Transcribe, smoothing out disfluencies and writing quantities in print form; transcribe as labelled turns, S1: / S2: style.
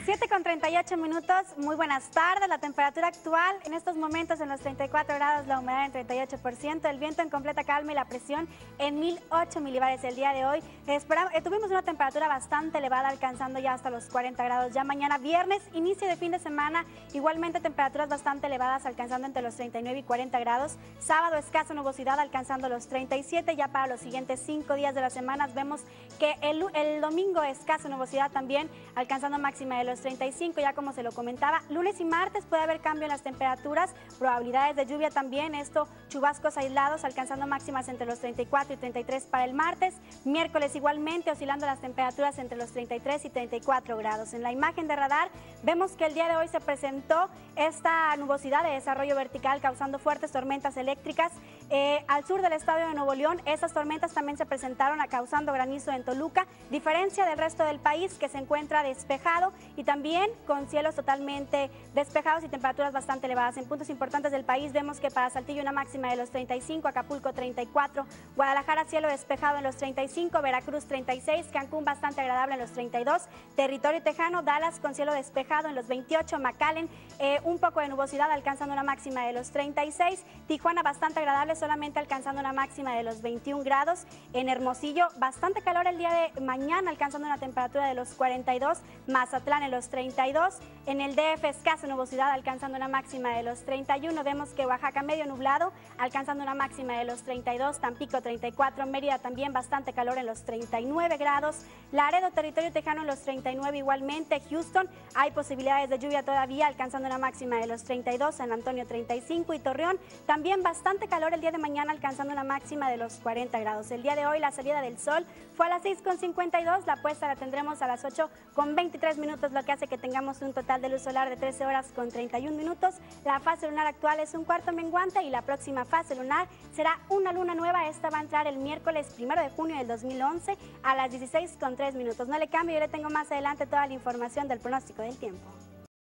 S1: 7:38, muy buenas tardes. La temperatura actual en estos momentos en los 34 grados, la humedad en 38%, el viento en completa calma y la presión en 1008 milibares el día de hoy. Tuvimos una temperatura bastante elevada, alcanzando ya hasta los 40 grados. Ya mañana viernes, inicio de fin de semana, igualmente temperaturas bastante elevadas, alcanzando entre los 39 y 40 grados. Sábado escasa nubosidad, alcanzando los 37. Ya para los siguientes 5 días de la semana vemos que el domingo escasa nubosidad también, alcanzando máxima de los 35, ya como se lo comentaba. Lunes y martes puede haber cambio en las temperaturas, probabilidades de lluvia también, chubascos aislados, alcanzando máximas entre los 34 y 33 para el martes. Miércoles igualmente, oscilando las temperaturas entre los 33 y 34 grados. En la imagen de radar vemos que el día de hoy se presentó esta nubosidad de desarrollo vertical, causando fuertes tormentas eléctricas al sur del estado de Nuevo León. Esas tormentas también se presentaron causando granizo en Toluca, diferencia del resto del país, que se encuentra despejado y también con cielos totalmente despejados y temperaturas bastante elevadas. En puntos importantes del país vemos que para Saltillo una máxima de los 35, Acapulco 34, Guadalajara cielo despejado en los 35, Veracruz 36, Cancún bastante agradable en los 32, territorio tejano, Dallas con cielo despejado en los 28, McAllen un poco de nubosidad alcanzando una máxima de los 36, Tijuana bastante agradable solamente alcanzando una máxima de los 21 grados, en Hermosillo bastante calor el día de mañana alcanzando una temperatura de los 42, Mazatlán en los 32, en el DF escasa nubosidad alcanzando una máxima de los 31, vemos que Oaxaca medio nublado alcanzando una máxima de los 32, Tampico 34, Mérida también bastante calor en los 39 grados, Laredo territorio tejano en los 39 igualmente, Houston hay posibilidades de lluvia todavía alcanzando una máxima de los 32, San Antonio 35 y Torreón también bastante calor el día de mañana alcanzando una máxima de los 40 grados. El día de hoy la salida del sol fue a las 6:52, la puesta la tendremos a las 8:23 minutos, lo que hace que tengamos un total de luz solar de 13 horas con 31 minutos. La fase lunar actual es un cuarto menguante y la próxima fase lunar será una luna nueva. Esta va a entrar el miércoles 1 de junio del 2011 a las 16:03 minutos. No le cambio, yo le tengo más adelante toda la información del pronóstico del tiempo.